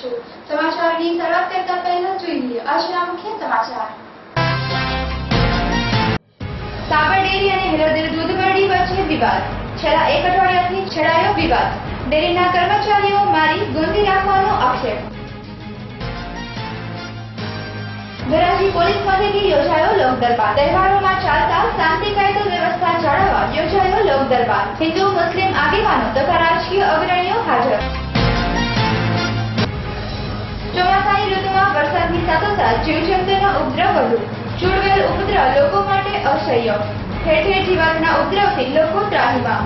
છો। સમાચારની શરૂઆત કરતા પહેલા જોઈએ આજના મુખ્ય સમાચાર। સાબર ડેરી અને હેલોદર દૂધ મંડી વચ્ચે વિવાદ। છેલ્લા એક અઠવાડિયાથી છેડાયો વિવાદ। ડેરીના કર્મચારીઓ મારી ગોંધી રાખવાનો આક્ષેપ। ધોરાજી પોલીસ મથકે યોજાયો લોક દરબાર। તહેવારોમાં ચાલતા શાંતિ કાયદો વ્યવસ્થા જાળવવા યોજાયો લોક દરબાર। હિન્દુ મુસ્લિમ આગેવાનો તથા રાજકીય અગ્રણીઓ હાજર। ચોમાસાની ઋતુમાં વરસાદની સાથોસાથ જીવજંતુનો ઉપદ્રવ વધુ। ચૂડવેલ ઉપદ્રવ લોકો માટે અસહ્ય। ઠેર ઠેર જીવાતના ઉપદ્રવથી લોકો ત્રાહિમામ।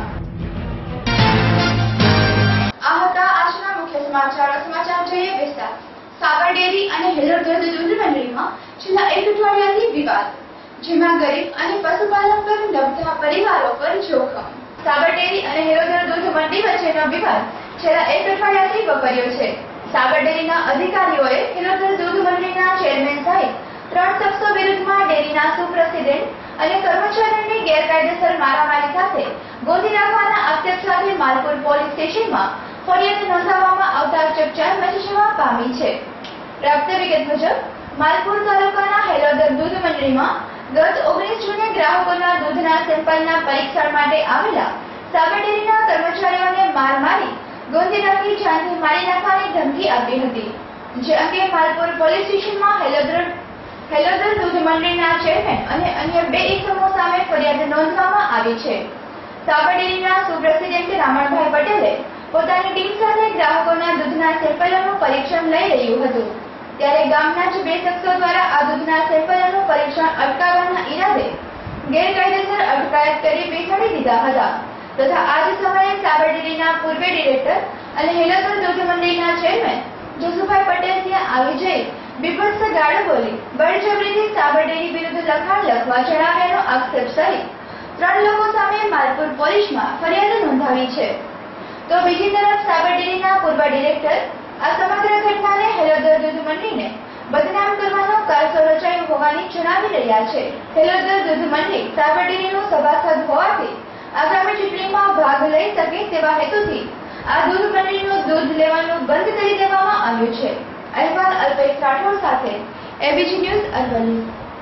આ હતા આજના મુખ્ય સમાચાર। સમાચાર જોઈએ વિસ્તાર। સાબર ડેરી અને હેલોદર દૂધ મંડળીમાં છેલ્લા એક અઠવાડિયાથી વિવાદ, જેમાં ગરીબ અને પશુપાલક પર નબળા પરિવારો પર જોખમ। સાબર ડેરી અને હેલોદર દૂધ મંડળી વચ્ચેનો વિવાદ છેલ્લા એક અઠવાડિયાથી વકર્યો છે। સાબર ડેરીના અધિકારીઓએ હેલોદર દૂધ મંડળીના ચેરમેન સહિત 3 શખ્સો વિરુદ્ધમાં ડેરીના સુપ્રેસિડેન્ટ અને કર્મચારીઓની ગેરકાયદેસર મારામારી સાથે ગોંધી રાખવાના આક્ષેપ સાથે માલપુર પોલીસ સ્ટેશનમાં ફરિયાદ નોંધાવવામાં આવતા ચકચાર મચી જવા પામી છે। પ્રાપ્ત વિગત મુજબ માલપુર તાલુકાના હેલોદર દૂધ મંડળીમાં ગત 19 જૂને ગ્રાહકોના દૂધના સેમ્પલના પરીક્ષણ માટે આવેલા સાબર ડેરીના કર્મચારીઓને માર મારી ગોંધી રાખી જાનથી મારી નાખવાની ધમકી આપી હતી, જે અંગે માલપુર પોલીસ સ્ટેશનમાં હેલોદર દૂધ મંડળીના ચેરમેન અને અન્ય 2 એકમો સામે ફરિયાદ નોંધવામાં આવી છે। સાબર ડેરીના સુપ્રેસિડેન્ટ રામણભાઈ પટેલે પોતાની ટીમ સાથે ગ્રાહકોના દૂધના સેમ્પલોનું પરીક્ષણ લઈ રહ્યું હતું, ત્યારે ગામના જ 2 શખ્સો દ્વારા આ દૂધના સેમ્પલોનું પરીક્ષણ અટકાવવાના ઈરાદે ગેરકાયદેસર અટકાયત કરી બેસાડી દીધા હતા તથા આ જ સમયે સાબર ડેરીના પૂર્વ ડિરેક્ટર અને હેલોદર દૂધ મંડળીના ચેરમેન જસુભાઈ પટેલ ત્યાં આવી જઈ બીભત્સ ગાળો બોલી બળજબરીથી સાબર ડેરી વિરુદ્ધ લખાણ લખવા જણાવ્યાનો આક્ષેપ સહિત 3 લોકો સામે માલપુર પોલીસમાં ફરિયાદ નોંધાવી છે। તો બીજી તરફ સાબર ડેરીના પૂર્વ ડિરેક્ટર આ સમગ્ર ઘટનાને હેલોદર દૂધ મંડળીને બદનામ કરવાનો કારસો રચાયો હોવાની જણાવી રહ્યા છે। હેલોદર દૂધ મંડળી સાબર ડેરીનું સભાસદ હોવાથી આગામી ચૂંટણીમાં ભાગ લઈ શકે તેવા હેતુથી આ દૂધ મંડળીનું દૂધ લેવાનું બંધ કરી દેવામાં આવ્યું છે। અહેવાલ અલ્પેશ રાઠોડ સાથે ABG news Aravalli.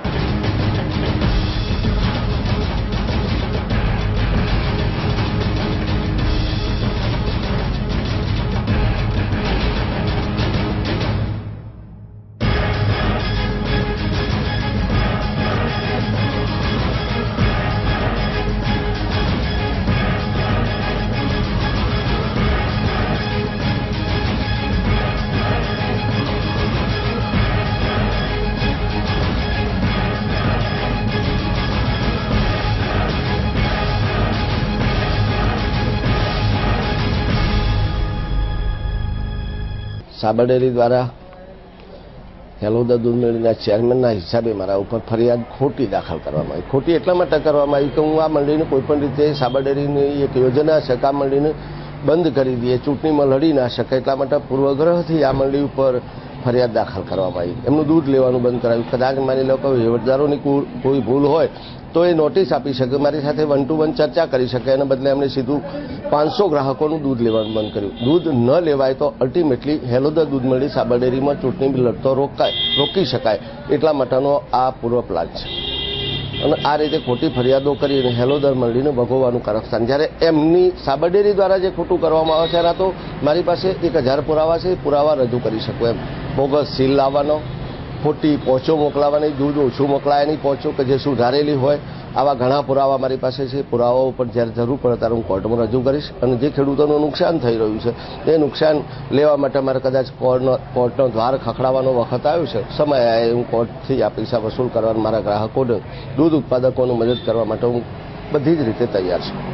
Sabar dairy દ્વારા હેલોદર દૂધ મંડળીના ચેરમેનના હિસાબે મારા ઉપર ફરિયાદ ખોટી દાખલ કરવામાં આવી। ખોટી એટલા માટે કરવામાં આવી કે હું આ મંડળીને કોઈપણ રીતે સાબર ડેરીની એક યોજના છે કે આ મંડળીને બંધ કરી દઈએ, ચૂંટણીમાં લડી ના શકે, એટલા માટે પૂર્વગ્રહથી આ મંડળી ઉપર ફરિયાદ દાખલ કરવામાં આવી। એમનું દૂધ લેવાનું બંધ કરાવ્યું। કદાચ માની લો કે વહીવટદારોની કોઈ ભૂલ હોય તો એ નોટિસ આપી શકે, મારી સાથે 1 to 1 ચર્ચા કરી શકે, એના બદલે એમણે સીધું 500 ગ્રાહકોનું દૂધ લેવાનું બંધ કર્યું। દૂધ ન લેવાય તો અલ્ટિમેટલી હેલોદર દૂધ મંડળી સાબર ડેરીમાં ચૂંટણી લડતો રોકી શકાય, એટલા માટેનો આ પૂર્વ પ્લાન છે। અને આ રીતે ખોટી ફરિયાદો કરીને હેલોદર મંડળીને ભોગવવાનું કારસ્તાન, જ્યારે એમની સાબર ડેરી દ્વારા જે ખોટું કરવામાં આવે છે એના તો મારી પાસે 1000 પુરાવા છે, પુરાવા રજૂ કરી શકું એમ। બોગસ સીલ લાવવાનો, ખોટી પહોંચો મોકલાવાની, દૂધ ઓછું મોકલાયાની પહોંચો કે જે સુધારેલી હોય, આવા ઘણા પુરાવા મારી પાસે છે। પુરાવાઓ પર જ્યારે જરૂર પડે ત્યારે હું કોર્ટમાં રજૂ કરીશ। અને જે ખેડૂતોનું નુકસાન થઈ રહ્યું છે એ નુકસાન લેવા માટે મારે કદાચ કોર્ટનો દ્વાર ખખડાવવાનો વખત આવ્યો છે, સમય આવે હું કોર્ટથી આ પૈસા વસૂલ કરવા મારા ગ્રાહકોને, દૂધ ઉત્પાદકોને મદદ કરવા માટે હું બધી જ રીતે તૈયાર છું।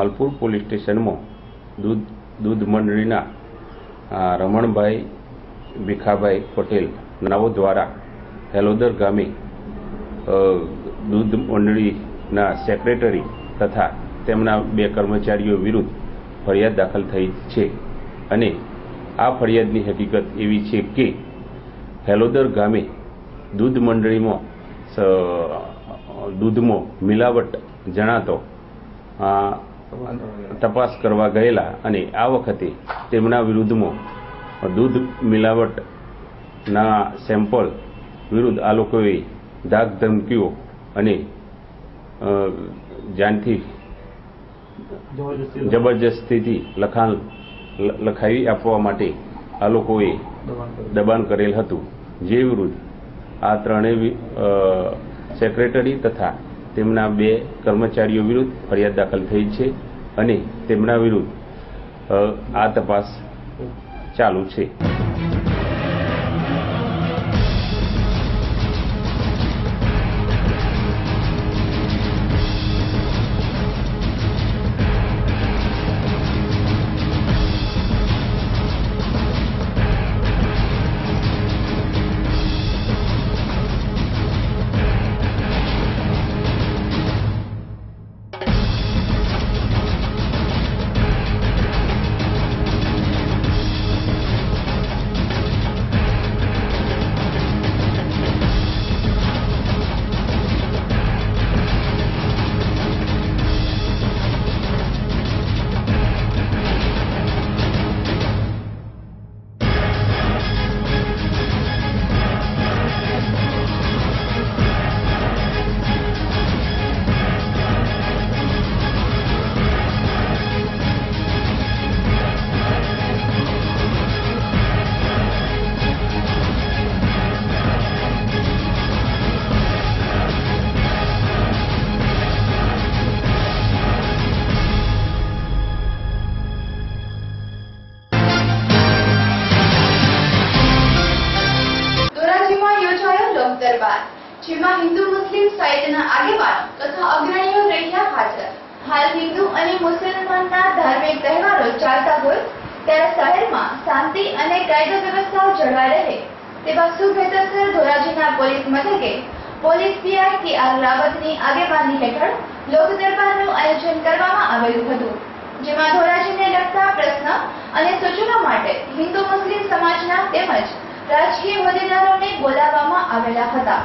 માલપુર પોલીસ સ્ટેશનમાં દૂધ મંડળીના રમણભાઈ ભીખાભાઈ પટેલ નાઓ દ્વારા હેલોદર ગામે દૂધ મંડળીના સેક્રેટરી તથા તેમના 2 કર્મચારીઓ વિરુદ્ધ ફરિયાદ દાખલ થઈ છે અને આ ફરિયાદની હકીકત એવી છે કે હેલોદર ગામે દૂધ મંડળીમાં દૂધમાં મિલાવટ જણાતો તપાસ કરવા ગયેલા અને આ વખતે તેમના વિરુદ્ધમાં દૂધ મિલાવટના સેમ્પલ વિરુદ્ધ આ લોકોએ ધાક ધમકીઓ અને જાનથી જબરજસ્તીથી લખાવી આપવા માટે આ લોકોએ દબાણ કરેલ હતું, જે વિરુદ્ધ આ ત્રણેય સેક્રેટરી તથા તેમના 2 કર્મચારીઓ વિરુદ્ધ ફરિયાદ દાખલ થઈ છે અને તેમના વિરુદ્ધ આ તપાસ ચાલુ છે. જેમાં હિન્દુ મુસ્લિમ સહિતના આગેવાનો તથા અગ્રણીઓ રહ્યા હાજર. હાલ હિન્દુ અને મુસલમાનના ધાર્મિક તહેવારો ચાલતા હોય ત્યારે શહેરમાં શાંતિ અને કાયદો વ્યવસ્થા જળવાઈ રહે તેવા સુભેતસર ધોરાજીના પોલીસ મથકે પોલીસ પીઆઈ કે.આર. રાવતની આગેવાની હેઠળ લોક દરબારનું આયોજન કરવામાં આવેલું હતું, જેમાં ધોરાજીને લગતા પ્રશ્ન અને સૂચનો માટે હિન્દુ મુસ્લિમ સમાજના તેમજ રાજકીય હોદ્દેદારોને બોલાવવામાં આવેલા હતા.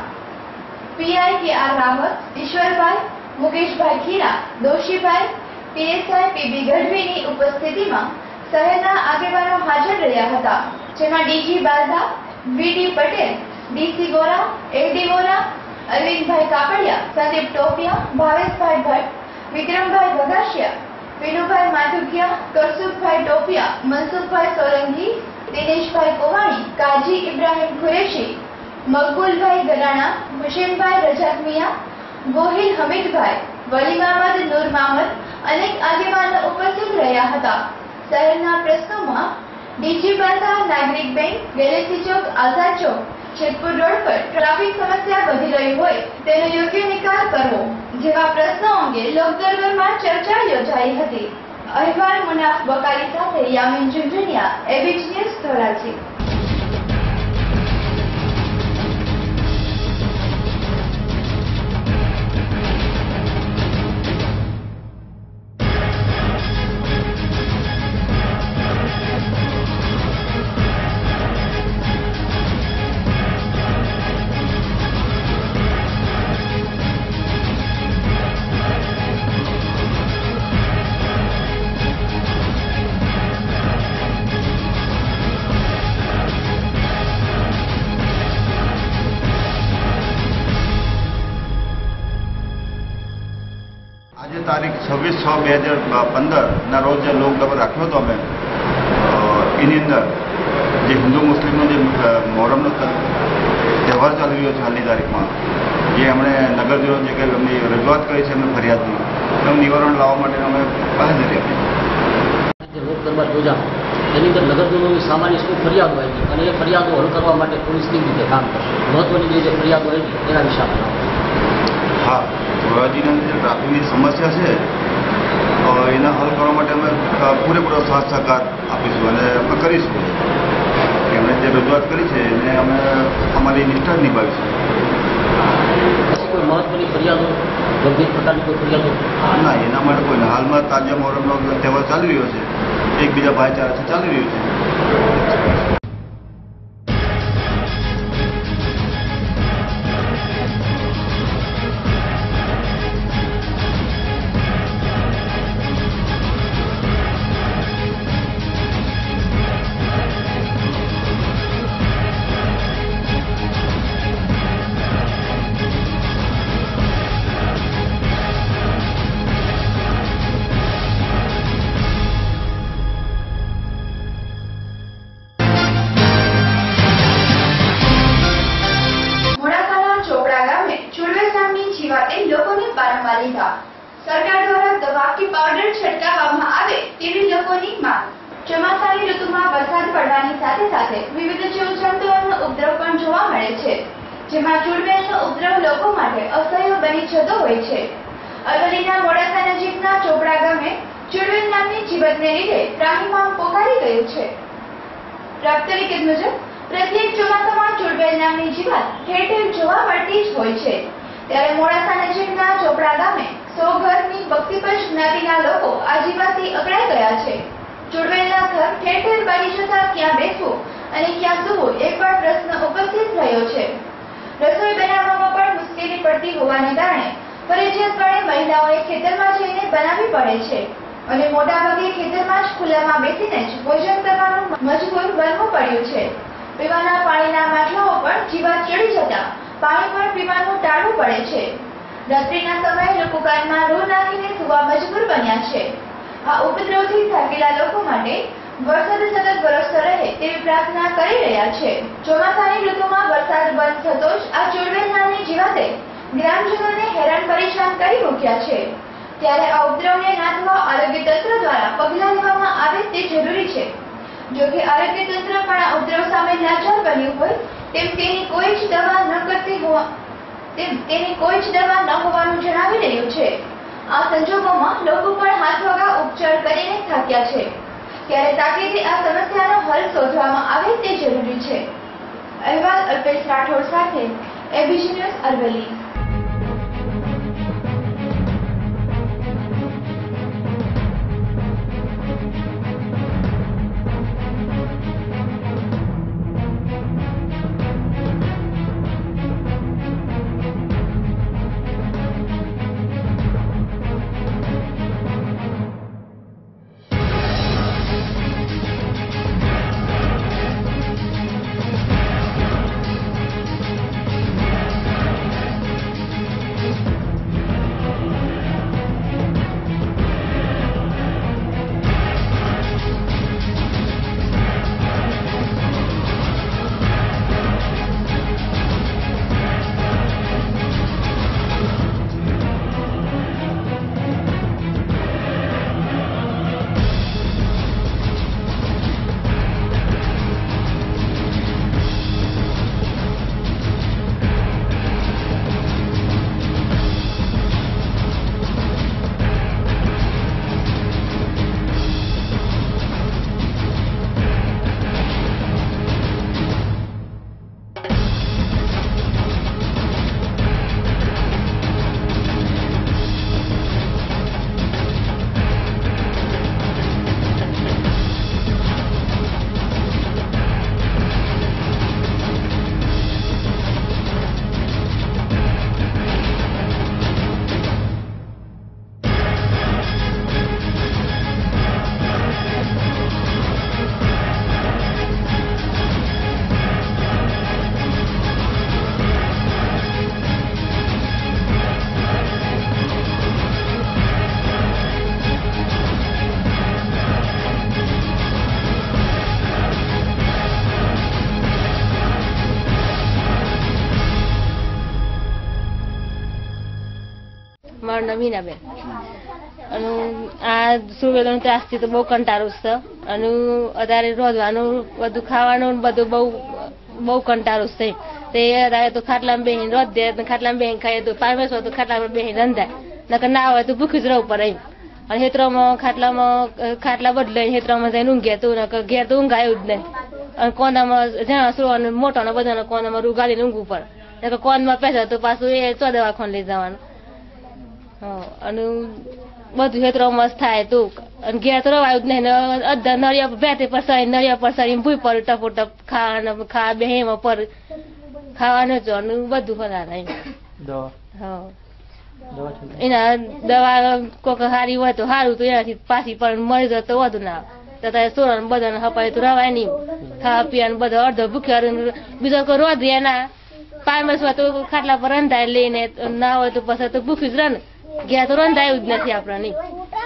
પીઆઈ કે.આર. રાવત, ઈશ્વરભાઈ, મુકેશભાઈ ખીરા, દોશીભાઈ, પીએસઆઈ પીબી ગઢવીની ઉપસ્થિતિમાં શહેરના આગેવાનો હાજર રહ્યા હતા, જેમાં DG Barda, VD Patel, DC Gora, LD Gora, Arvindbhai Kapadia, Sandeep Topiya, Bhaveshbhai Bhatt, Vikrambhai Vagasiya, Vinubhai Madhukiya, Karsukhbhai Topiya, Mansukhbhai Solanki, Dineshbhai Kovani, Kazi Ibrahim Qureshi, Maqboolbhai Garana, Husenbhai Razak Miya, Gohil Hamidbhai, Vali Mohammad, Noor Mohammad અનેક આગેવાનો ઉપસ્થિત રહ્યા હતા. શહેરના પ્રશ્નોમાં DG Barda, Nagarik bank, Galaxy chowk, Azad chowk, Jetpur road પર ટ્રાફિક સમસ્યા વધી રહી હોય તેનો યોગ્ય નિકાલ કરવો જેવા પ્રશ્નો અંગે લોકદરબારમાં ચર્ચા યોજાઈ હતી. અહેવાલ મુનાફ બકારી સાથે યામીન ઝુંઝુનિયા, એબીજ ન્યૂઝ, ધોરાજી. આજે તારીખ 26/6/2015 રોજ લોક દરબાર રાખ્યો હતો અમે. એની અંદર જે હિન્દુ મુસ્લિમનો જે મોહરમનો તહેવાર ચાલી રહ્યો છે હાલની તારીખમાં, જે એમણે નગરજનો જે કંઈ એમની રજૂઆત કરી છે એમને ફરિયાદની, એનું નિવારણ લાવવા માટે અમે બાંહેધરી આપી. લોક દરબાર યોજાનો એની અંદર નગરજનોની સામાન્ય શું ફરિયાદો આવી અને એ ફરિયાદો હલ કરવા માટે પોલીસ કેવી રીતે કામ કરશે, મહત્વની જે ફરિયાદો આવી એના વિશે આપણે. હા, ધોરાજીની અંદર જે ટ્રાફિકની સમસ્યા છે, એના હલ કરવા માટે અમે પૂરેપૂરો સાથ સહકાર આપીશું અને અમે કરીશું. એમણે જે રજૂઆત કરી છે એને અમે અમારી નિષ્ઠા નિભાવીશું. કોઈ મહત્વની ફરિયાદો, ગંભીર પ્રકારની કોઈ ફરિયાદો? ના, એના માટે કોઈ હાલમાં તાજા મોહરમનો તહેવાર ચાલી રહ્યો છે, એકબીજા ભાઈચારાથી ચાલી રહ્યું છે. સરકાર દ્વારા દવા કે પાવડર છંટકાવવામાં આવે તેવી લોકોની માંગ. ચોમાસાની ઋતુમાં વરસાદ પડવાની સાથે સાથે વિવિધ જીવજંતુઓનો ઉપદ્રવ પણ જોવા મળે છે, જેમાં ચૂડવેલનો ઉપદ્રવ લોકો માટે અસહ્ય બની જતો હોય છે. અરવલ્લીના મોડાસા નજીકના ચોપડા ગામે ચૂડવેલ નામની જીવતને લીધે પ્રાણીમાં પોકારી ગયું છે. પ્રાપ્ત વિગત મુજબ પ્રત્યેક ચોમાસામાં ચૂડવેલ નામની જીવાત ઠેર ઠેર જોવા મળતી જ હોય છે. ત્યારે મોડાસા નજીકના ચોપડા ગામે 100 ઘરની બક્ષીપંચ જ્ઞાતિના લોકો આ જીવાતથી અકળાઈ ગયા છે. ચૂડવેલના ઘર ઠેર ઠેર બની જતા ક્યાં બેસવું અને ક્યાં સૂવું એ પણ પ્રશ્ન ઉપસ્થિત રહ્યો છે. રસોઈ બનાવવામાં પણ મુશ્કેલી પડતી હોવાને કારણે ફરજિયાતપણે મહિલાઓએ ખેતરમાં જઈને બનાવવી પડે છે અને મોટાભાગે ખેતરમાં જ ખુલ્લામાં બેસીને જ ભોજન કરવાનું મજબૂર બનવું પડ્યું છે. પીવાના પાણીના માટલાઓ પણ જીવાત ચડી જતા પાણી પણ પીવાનું ટાળવું પડે છે. રાત્રિના સમયે લોકો કાનમાં રૂ નાખીને સૂવા મજબૂર બન્યા છે. આ ઉપદ્રવથી થાકેલા લોકો માટે વરસાદ સતત વરસતો રહે તેવી પ્રાર્થના કરી રહ્યા છે. ચોમાસાની ઋતુમાં વરસાદ બંધ થતો જ આ ચૂડવેલ નામની જીવાતે ગ્રામજનોને હેરાન પરેશાન કરી મૂક્યા છે. ત્યારે આ ઉપદ્રવને નાથવા આરોગ્ય તંત્ર દ્વારા પગલાં લેવામાં આવે તે જરૂરી છે. જો કે આરોગ્ય તંત્ર પણ આ ઉપદ્રવ સામે લાચાર બન્યું હોય તેમ તેની કોઈ જ દવા ન હોવાનું જણાવી રહ્યું છે. આ સંજોગોમાં લોકો પણ હાથવગા ઉપચાર કરીને થાક્યા છે. ત્યારે તાકીદે આ સમસ્યાનો હલ શોધવામાં આવે તે જરૂરી છે. અહેવાલ અલ્પેશ રાઠોડ સાથે એબીસી ન્યૂઝ અરવલ્લી. મારું નામ મીનાબેન. અને આ સુવેલનો ત્રાસથી તો બહુ કંટાળું છે. અને અત્યારે રોધવાનું બધું ખાવાનું બધું બહુ કંટાળું છે. તે અત્યારે તો ખાટલામાં બેહીને રોધ દે, ખાટલામાં બેહીને ખાઈએ તો પારમેશ્વર તો ખાટલામાં બેહીને રંધાય, નકર ના હોય તો ભૂખી જ રહેવું પડે. અને હેતરામાં ખાટલા બદલાઈને હેતરામાં જઈને ઊંઘ્યા તો ઘેર તો ઊંઘ આવ્યું જ નહીં. અને કોનામાં જ્યાં સુરવાનું મોટાના બધાના કોનામાં રૂગાડીને ઊંઘવું પડે. કોનમાં પૈસા તો પાછું એ દવાખાને લઈ જવાનું. અને બધું હેતરામાં થાય તો અને ઘેર તો રવાયું જ નહીં. અડધા નળિયા બેઠે પરસાડી નળિયા પરસાડી ભૂઈ પડે ટપોટપ ખાવા બે એમાં પર ખાવાનું જ અને બધું ફરાય. એના દવા કોક સારી હોય તો સારું, તો એનાથી પાછી પણ મળી જાય તો વધુ ના આવે. સોરણ બધાને હપાય તો રવાય નહીં. ખાવા પીવાનું બધા અડધો ભૂખ્યા, બીજો કોઈ રોજ એના પામસ હોય તો ખાટલા પર રંધાય લઈને ના હોય તો પછી તો ભૂખ્યું જ રહે ને. ઘેર તો રંધાયું જ નથી આપણા નહીં.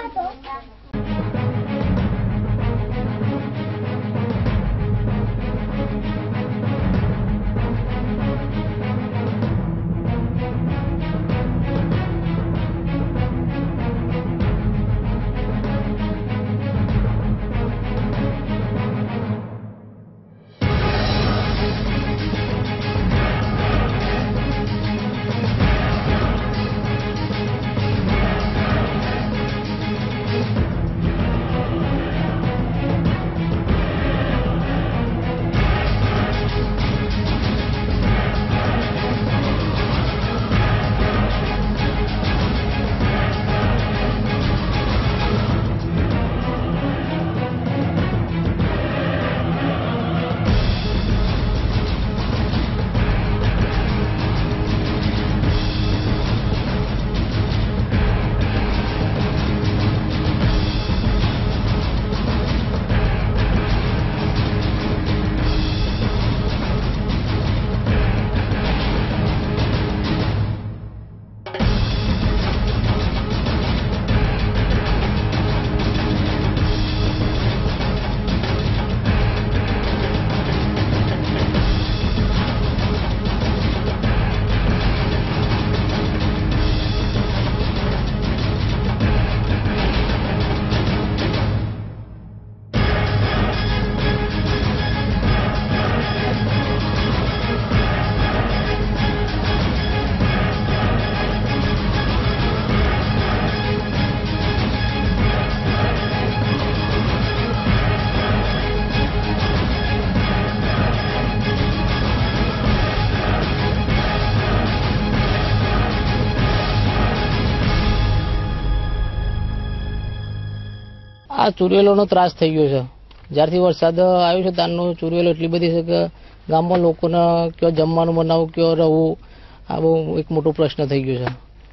આ ચુરેલોનો ત્રાસ થઈ ગયો છે. જ્યારથી વરસાદ આવ્યો છે ત્યારનો ચુરેલો એટલી બધી છે કે ગામમાં લોકોને કયો જમવાનું બનાવવું, કયો રહેવું, આ બહુ એક મોટો પ્રશ્ન થઈ ગયો છે.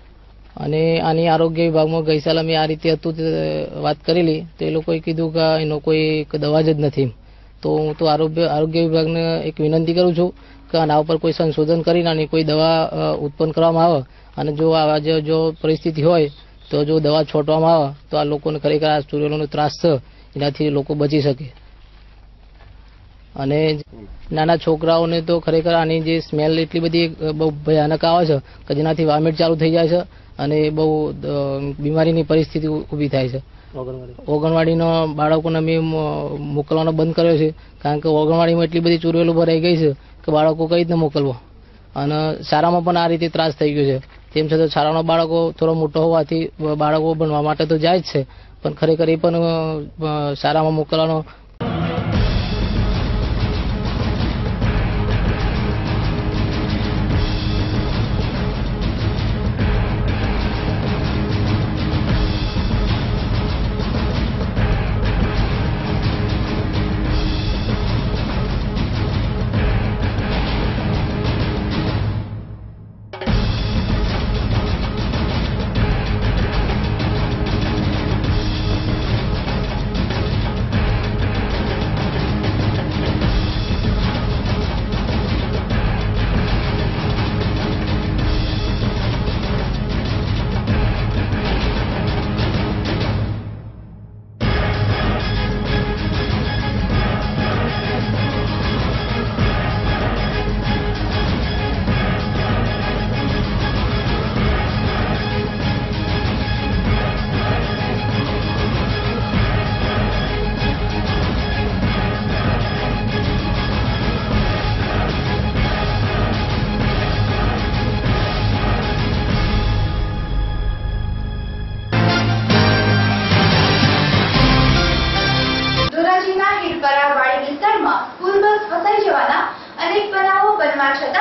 અને આની આરોગ્ય વિભાગમાં ગઈ સાલ અમે આ રીતે હતું તે વાત કરેલી, તો એ લોકોએ કીધું કે એનો કોઈ દવા જ નથી. તો હું તો આરોગ્ય વિભાગને એક વિનંતી કરું છું કે આના ઉપર કોઈ સંશોધન કરીને અને કોઈ દવા ઉત્પન્ન કરવામાં આવે, અને જો આવા જો પરિસ્થિતિ હોય તો જો દવા છોડવામાં આવે તો આ લોકોને ખરેખર આ ચુરેલોનો ત્રાસ છે એનાથી લોકો બચી શકે. અને નાના છોકરાઓને તો ખરેખર આની જે સ્મેલ એટલી બધી બહુ ભયાનક આવે છે કે જેનાથી વોમિટ ચાલુ થઈ જાય છે અને બહુ બીમારીની પરિસ્થિતિ ઊભી થાય છે. ઓગણવાડીના બાળકોને અમે મોકલવાનો બંધ કર્યો છે, કારણ કે ઓગણવાડીમાં એટલી બધી ચુરેલો ભરાઈ ગઈ છે કે બાળકો કઈ રીતે મોકલવો. અને શાળામાં પણ આ રીતે ત્રાસ થઈ ગયો છે. તેમ છતાં શાળાના બાળકો થોડો મોટો હોવાથી બાળકો ભણવા માટે તો જાય જ છે, પણ ખરેખર એ પણ શાળામાં મોકલવાનો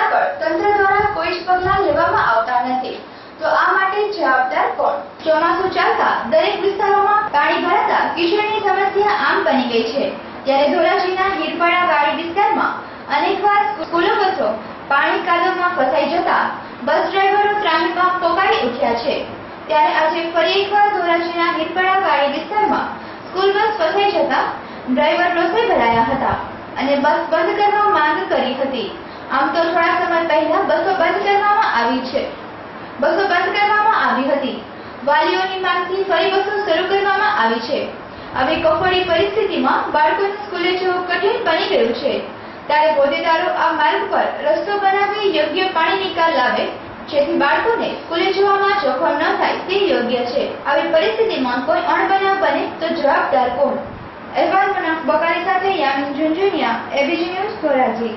આગળ તંત્ર દ્વારા કોઈ જ પગલાં લેવામાં આવતા નથી, તો આ માટે જવાબદાર કોણ? ચોમાસું ચાલતા દરેક વિસ્તારોમાં પાણી ભરાતા કિશોરની સમસ્યા આમ બની ગઈ છે। ત્યારે ધોરાજીના હીરપડા વાડી વિસ્તારમાં અનેકવાર સ્કૂલો બસો પાણી કાદવમાં ફસાઈ જતા બસ ડ્રાઈવરો ત્રાહિમામ પોકારી ઉઠ્યા છે। ત્યારે આજે ફરી એકવાર ધોરાજીના હીરપડા વાડી વિસ્તારમાં સ્કૂલ બસ ફસાઈ જતા ડ્રાઈવર રોષે ભરાયા હતા અને બસ બંધ કરવા માંગ કરી હતી। આમ તો થોડા સમય પહેલા બસો બંધ કરવામાં આવી છે। બસો બંધ કરવામાં આવી હતી। વાલીઓની માંગથી ફરી બસો શરૂ કરવામાં આવી છે। આવી કફોડી પરિસ્થિતિમાં બાળકોને સ્કૂલે જવું કઠિન બની ગયું છે। ત્યારે હોદ્દેદારો આ માર્ગ પર રસ્તો બનાવી યોગ્ય પાણી નિકાલ લાવે, જેથી બાળકોને સ્કૂલે જવામાં જોખમ ન થાય તે યોગ્ય છે। આવી પરિસ્થિતિમાં કોઈ અણબનાવ બને તો જવાબદાર કોણ? અહેવાલ મનાફ બકારી સાથે યામિન ઝુંઝુનિયા, એબીજી ન્યૂઝ, ધોરાજી।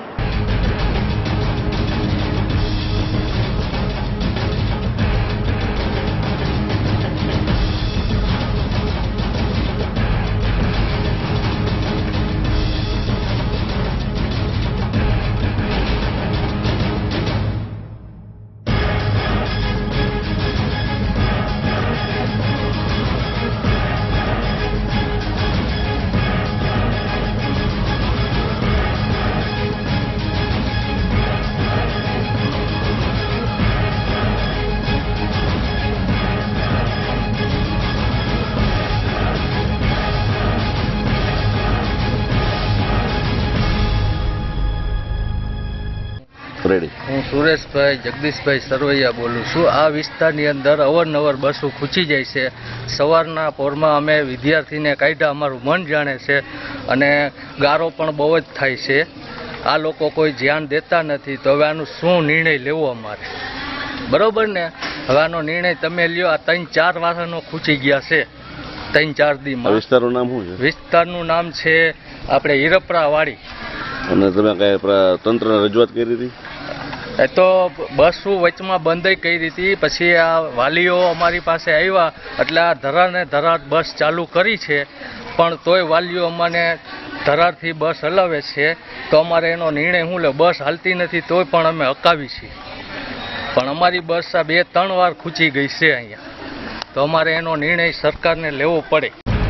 હું સુરેશભાઈ જગદીશભાઈ સરવૈયા બોલું છું। આ વિસ્તારની અંદર અવારનવાર બસો ખૂંચી જાય છે। સવારના પોરમાં અમે વિદ્યાર્થીને કાઢ્યા, અમારું મન જાણે છે અને ગારો પણ બહુ જ થાય છે। આ લોકો કોઈ ધ્યાન દેતા નથી, તો હવે આનું શું નિર્ણય લેવો અમારે? બરોબર ને? હવે આનો નિર્ણય તમે લ્યો। આ 3-4 વાહનો ખૂંચી ગયા છે 3-4 દીમાં। વિસ્તારનું નામ શું છે? વિસ્તારનું નામ છે આપણે હીરપડા વાડી। અને તમે કઈ તંત્રને રજૂઆત કરી હતી? એ તો બસો વચમાં બંધ કરી હતી, પછી આ વાલીઓ અમારી પાસે આવ્યા એટલે આ ધરાને ધરાર બસ ચાલુ કરી છે, પણ તોય વાલીઓ અમને ધરારથી બસ હલાવે છે। તો અમારે એનો નિર્ણય શું લે? બસ હાલતી નથી તોય પણ અમે હકાવી છીએ, પણ અમારી બસ આ 2-3 વાર ખૂંચી ગઈ છે અહીંયા, તો અમારે એનો નિર્ણય સરકારને લેવો પડે।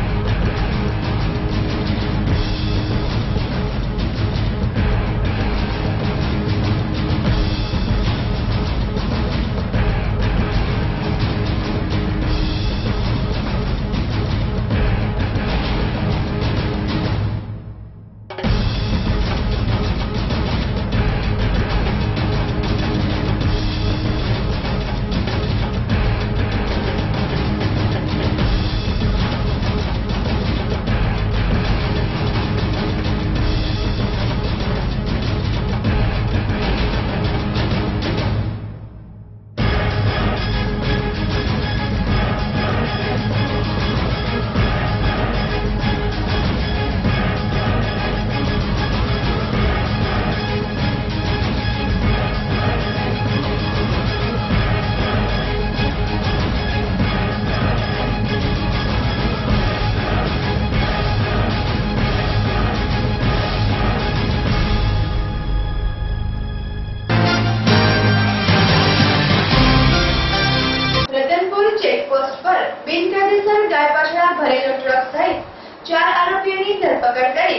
ભરેલો ટ્રક સહિત 4 આરોપીઓની ધરપકડ કરી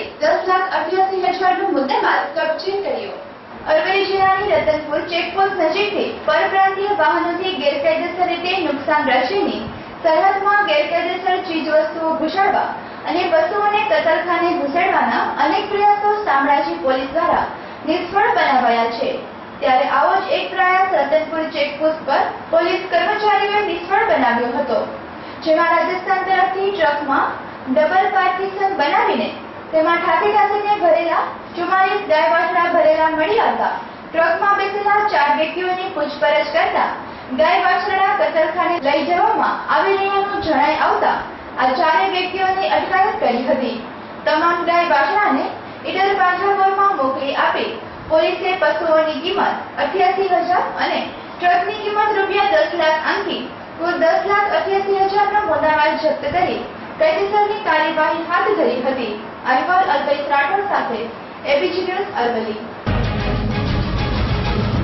10,88,000નો મુદ્દામાલ કબજે કર્યો। અરવલ્લી જિલ્લાની રતનપુર ચેકપોસ્ટ નજીકથી પરપ્રાંતીય વાહનોથી ગેરકાયદેસર રીતે નુકસાન રચીને સરહદમાં ગેરકાયદેસર ચીજવસ્તુઓ ઘુસાડવા અને વસ્તુઓને કતલખાને ઘુસાડવાના અનેક પ્રયાસો શામળાજી પોલીસ દ્વારા નિષ્ફળ બનાવાયા છે। ત્યારે આવો જ એક પ્રયાસ રતનપુર ચેકપોસ્ટ પર પોલીસ કર્મચારીઓએ નિષ્ફળ બનાવ્યો હતો, જેમાં રાજસ્થાન તરફથી ટ્રકમાં ડબલ પાર્ટીશન બનાવીને તેમાં ઠાઠીને ભરેલા 44 ગાય વાછડા ભરેલા મળી આવતા ટ્રકમાં બેસેલા 4 વ્યક્તિઓની પૂછપરછ કરતા ગાય વાછરડા કતલખાને લઈ જવામાં આવી રહ્યાનું જણાઈ આવતા આ 4 વ્યક્તિઓની અટકાયત કરી હતી। તમામ ગાય વાછરડાને ઈડર બાંધરાપોરમાં મોકલી આપી પોલીસે પશુઓની કિંમત 88,000 અને ટ્રકની કિંમત ₹10 લાખ આંકી કુલ 10,88,000નો મુદ્દામાલ જપ્ત કરી કાયદેસરની કાર્યવાહી હાથ ધરી હતી। અહેવાલ અલ્પેશ રાઠોડ સાથે એબીજી ન્યૂઝ અરવલ્લી।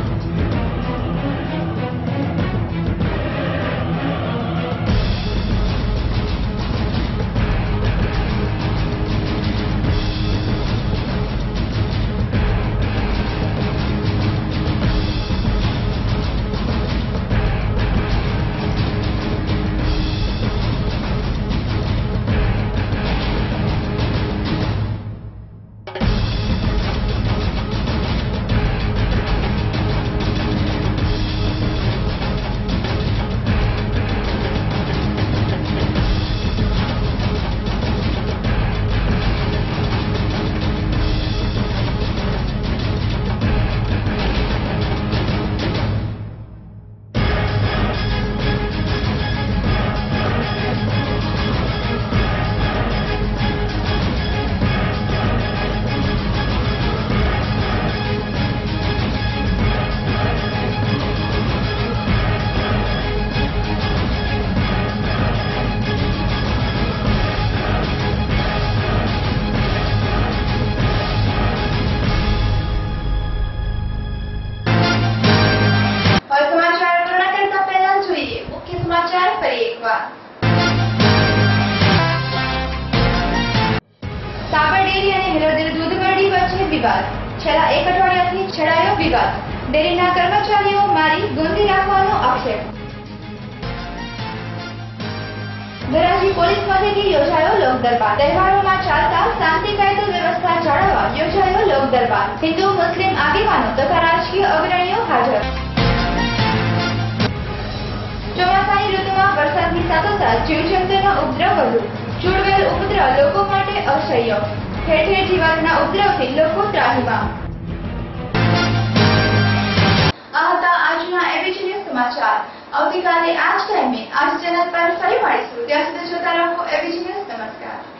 વિવાદ, છેલ્લા 1 અઠવાડિયાથી છેડાયો વિવાદ, ડેરીના કર્મચારીઓ મારી ગોંધી રાખવાનો આક્ષેપ. ધોરાજી પોલીસ મથકે યોજાયો લોક દરબાર. તહેવારોમાં ચાલતા શાંતિ કાયદો વ્યવસ્થા જાળવવા યોજાયો લોક દરબાર. હિન્દુ મુસ્લિમ આગેવાનો તથા રાજકીય અગ્રણીઓ હાજર. ચોમાસાની ઋતુમાં વરસાદની સાથોસાથ જીવજંતુનો ઉપદ્રવ વધુ. ચૂડવેલ ઉપદ્રવ લોકો માટે અસહ્ય. ઠેર ઠેર જીવાતના ઉપદ્રવથી લોકો ત્રાહિમામ. આ હતા આજના એબીસી ન્યૂઝ સમાચાર. આવતીકાલે આ જ ટાઈમે આ જ ચેનલ પર ફરી મળીશું. ત્યાં સુધી જોતા રહો એબીસી ન્યૂઝ. નમસ્કાર.